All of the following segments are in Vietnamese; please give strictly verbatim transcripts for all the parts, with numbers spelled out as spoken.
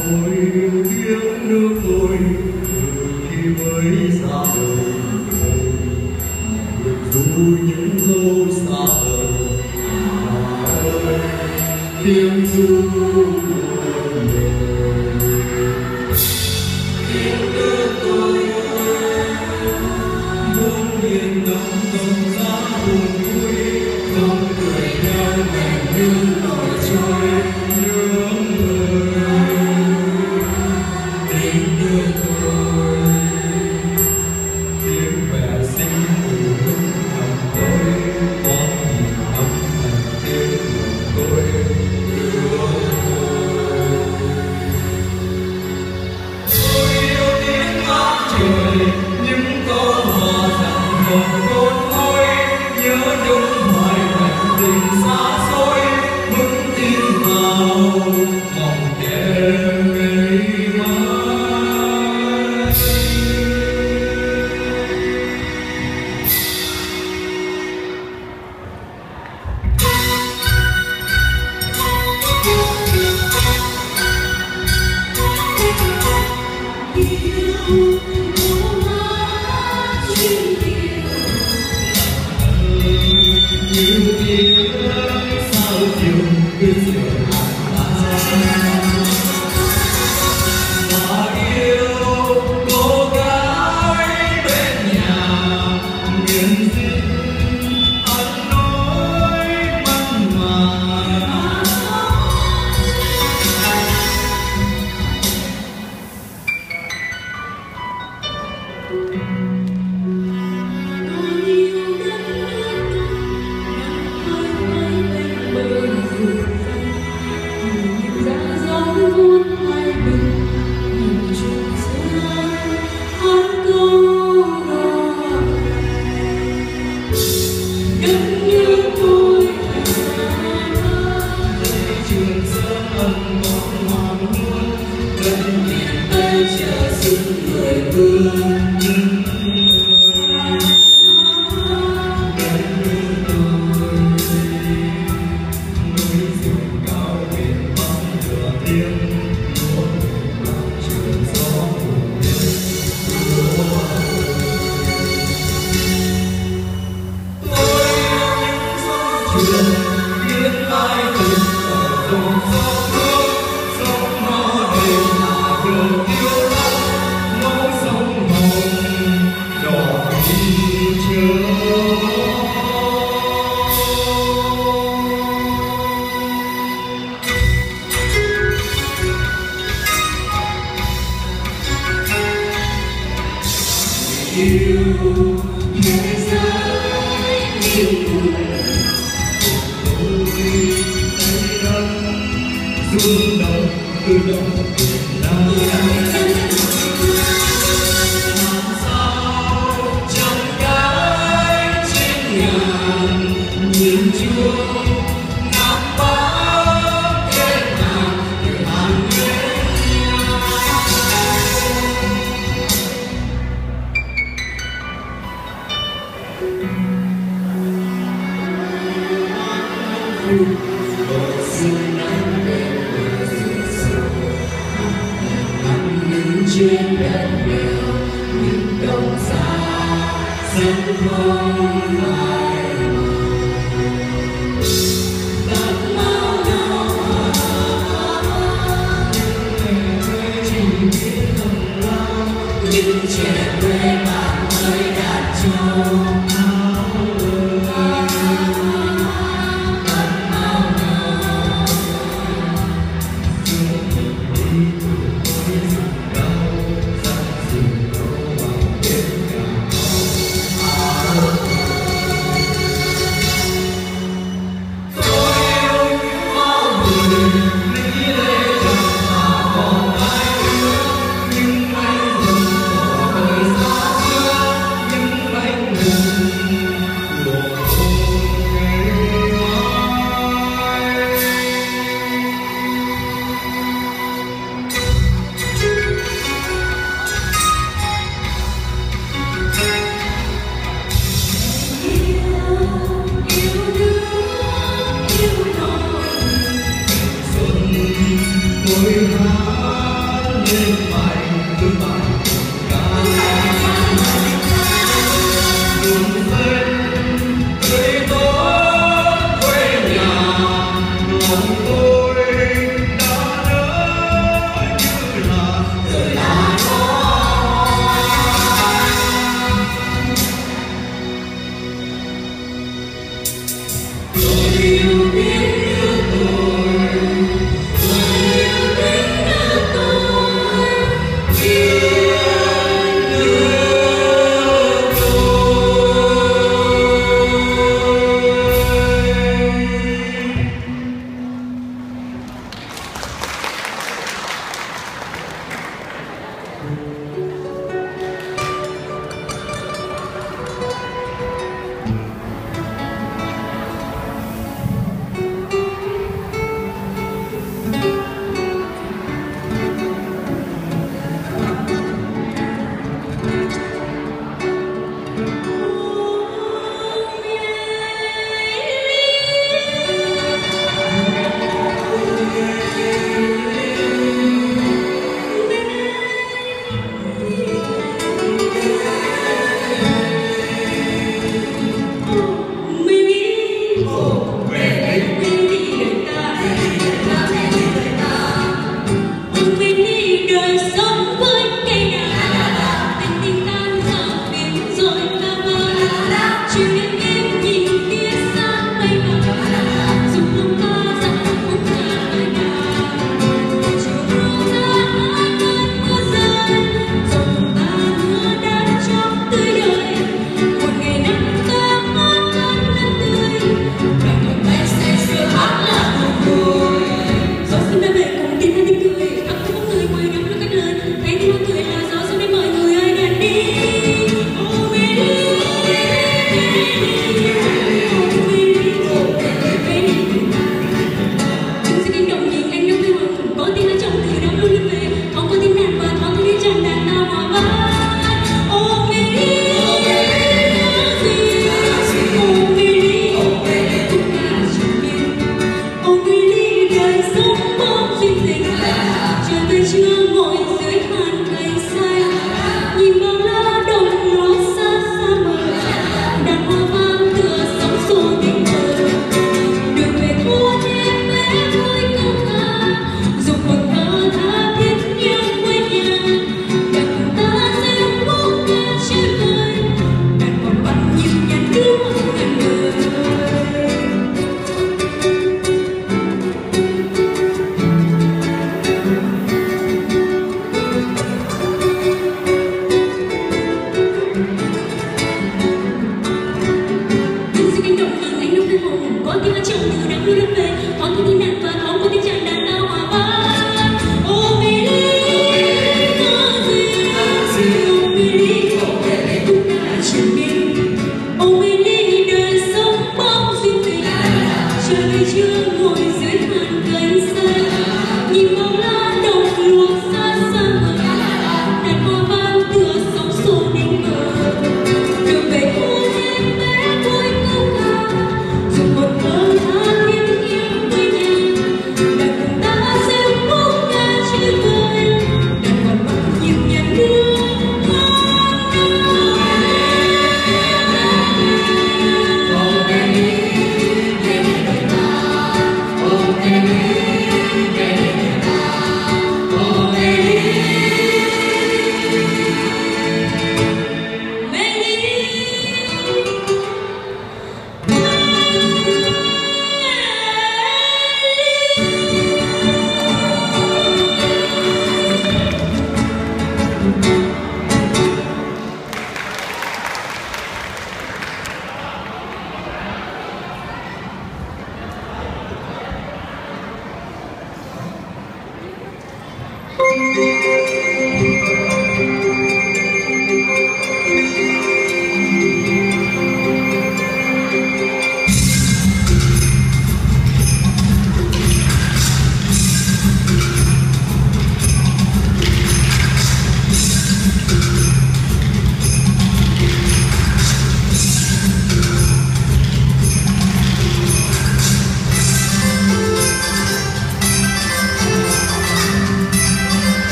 tôi yêu tiếng nước tôi từ khi mới ra đời. Dù những lâu xa vời ơi tiếng ru buồn tiếng nước tôi muốn yên nắng dòng giá buồn vui không cười theo mình như nổi trôi nhớ người tiếng nước tôi tiếng mẹ sinh từ lúc nằm tôi có nhìn ấm thành tiếng của tôi tôi yêu tiếng hát trời những câu hò rằng một con thôi nhớ nhung hoài hành tình xa xôi vững tin vào mong em ngày mai. Như tiếng sao chiều biết giờ mà yêu cô gái bên nhà nghiền xin anh nói mặn mà. Yêu thế giới yêu người tôi thấy đất rung động từ động Việt Nam làm sao trong cái trên ngàn nhìn chuông ngắm bóng kết nàng từ hàng đêm. Bờ sông nắng đêm bờ rừng sâu ngắm những trên đất nghèo những đồng xa sân không phai tắt mau nhau những ngày thuê chỉ biết thầm lao những trẻ quê bạn ơi đã trâu. Tôi hát lên mãi cứ mãi ca đường lên người tốt quê nhà lòng tôi đã nhớ như là người là tôi yêu biết nước tôi tôi yêu biết nước tôi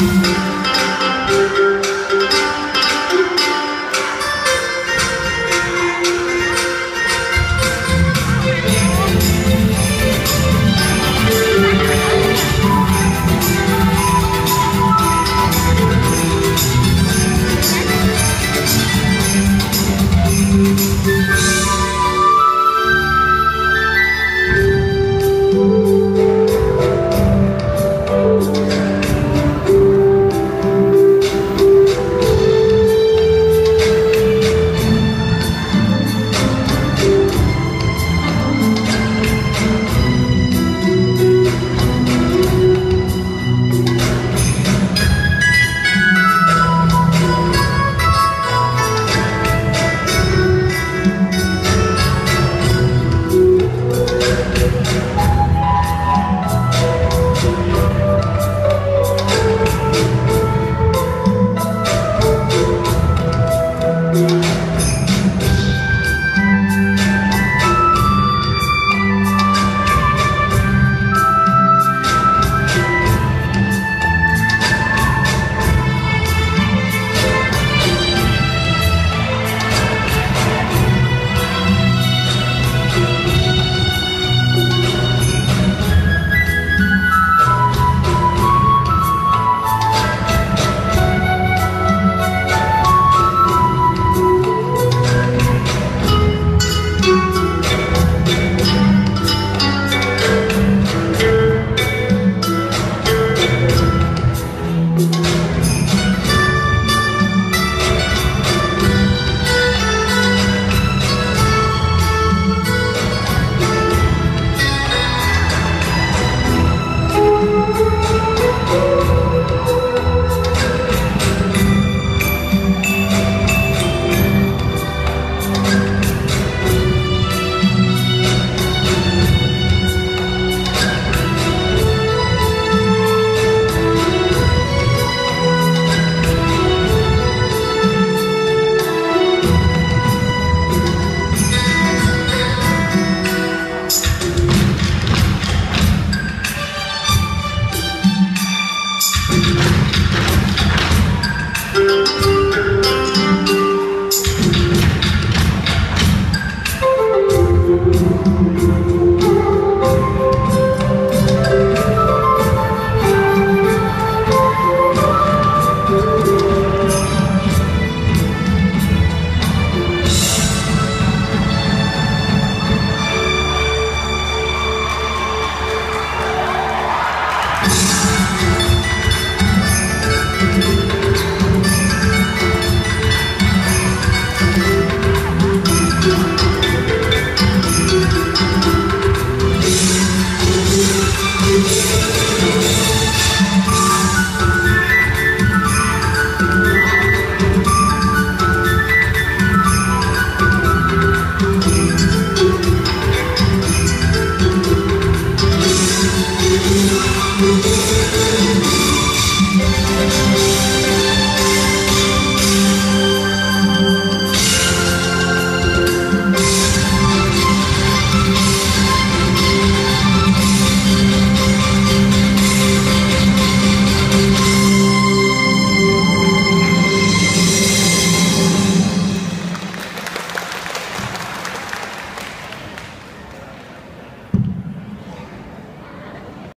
Thank you.